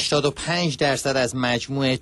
85% از مجموع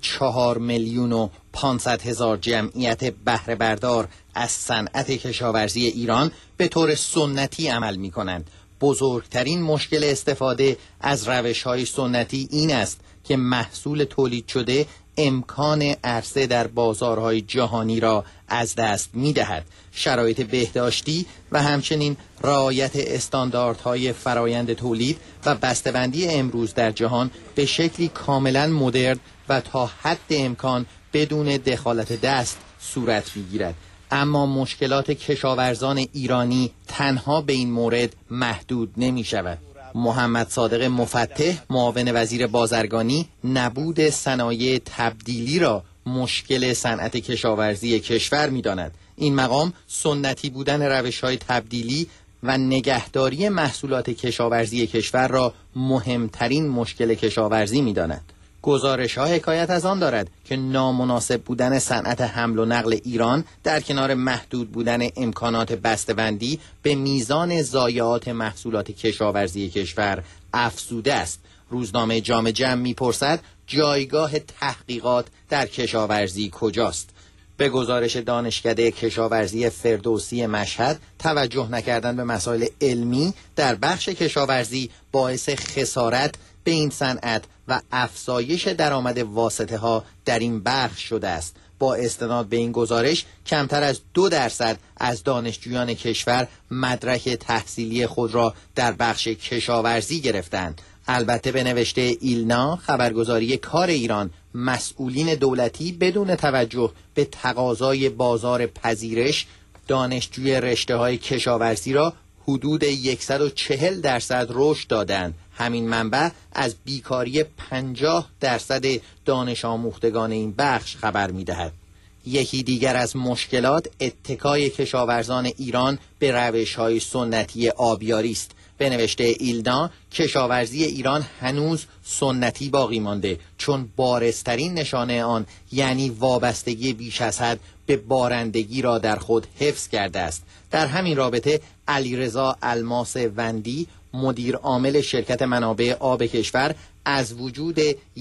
4,500,000 جمعیت بهره بردار از صنعت کشاورزی ایران به طور سنتی عمل می کنند. بزرگترین مشکل استفاده از روش‌های سنتی این است که محصول تولید شده امکان عرضه در بازارهای جهانی را از دست می‌دهد. شرایط بهداشتی و همچنین رعایت استانداردهای فرایند تولید و بسته‌بندی امروز در جهان به شکلی کاملا مدرن و تا حد امکان بدون دخالت دست صورت می‌گیرد. اما مشکلات کشاورزان ایرانی تنها به این مورد محدود نمی‌شود. محمد صادق مفتح، معاون وزیر بازرگانی، نبود صنایع تبدیلی را مشکل صنعت کشاورزی کشور می‌داند. این مقام سنتی بودن روش‌های تبدیلی و نگهداری محصولات کشاورزی کشور را مهمترین مشکل کشاورزی می‌داند. گزارش‌ها حکایت از آن دارد که نامناسب بودن صنعت حمل و نقل ایران در کنار محدود بودن امکانات بسته‌بندی به میزان ضایعات محصولات کشاورزی کشور افزوده است. روزنامه جام جم می‌پرسد جایگاه تحقیقات در کشاورزی کجاست؟ به گزارش دانشکده کشاورزی فردوسی مشهد، توجه نکردن به مسائل علمی در بخش کشاورزی باعث خسارت به این صنعت و افزایش درآمد واسطه ها در این بخش شده است. با استناد به این گزارش کمتر از 2% از دانشجویان کشور مدرک تحصیلی خود را در بخش کشاورزی گرفتند. البته به نوشته ایلنا، خبرگزاری کار ایران، مسئولین دولتی بدون توجه به تقاضای بازار پذیرش دانشجوی رشته‌های کشاورزی را حدود 140% رشد دادند. همین منبع از بیکاری 50% دانش آموختگان این بخش خبر می‌دهد. یکی دیگر از مشکلات اتکای کشاورزان ایران به روش‌های سنتی آبیاری است. به نوشته ایلنا، کشاورزی ایران هنوز سنتی باقی مانده، چون بارزترین نشانه آن یعنی وابستگی بیش از حد به بارندگی را در خود حفظ کرده است. در همین رابطه علیرضا الماس وندی، مدیر عامل شرکت منابع آب کشور، از وجود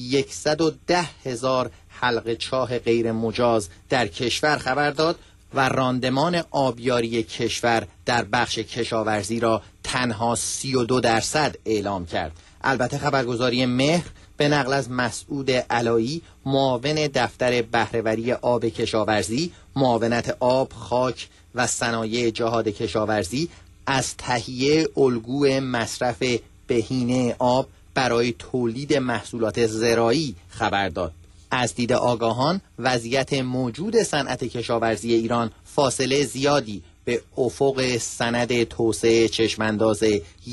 110,000 حلقه چاه غیر مجاز در کشور خبر داد و راندمان آبیاری کشور در بخش کشاورزی را تنها 32% اعلام کرد. البته خبرگزاری مهر به نقل از مسعود علایی، معاون دفتر بهره‌وری آب کشاورزی، معاونت آب، خاک و صنایع جهاد کشاورزی، از تهیه الگوی مصرف بهینه آب برای تولید محصولات زراعی خبر داد. از دید آگاهان، وضعیت موجود صنعت کشاورزی ایران فاصله زیادی به افق سند توسعه چشمانداز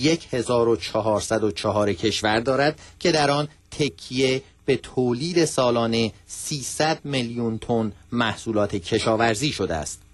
1404 کشور دارد که در آن تکیه به تولید سالانه 300 میلیون تن محصولات کشاورزی شده است.